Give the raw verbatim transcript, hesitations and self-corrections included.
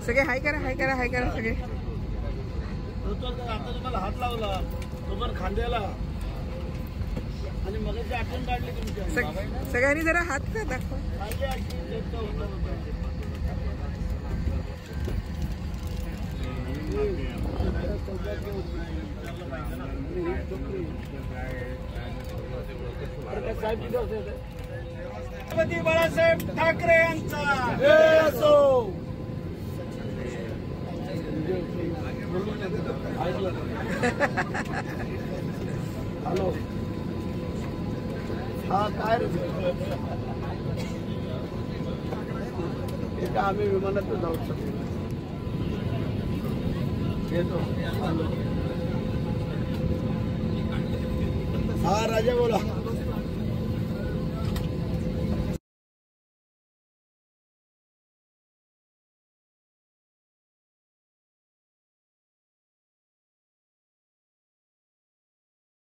सगळे हाय करा हाय करा हाय करा सगळे. आता तुम्हाला हात लावला तो पण खांद्याला आणि मगाची आठवण काढली तुमच्या. सगळ्यांनी जरा हात का दाखवा. छत्रपती बाळासाहेब ठाकरे यांचा असो. हॅलो हा काय रे आम्ही विमानातून जाऊ शकतो. हा राजा बोला.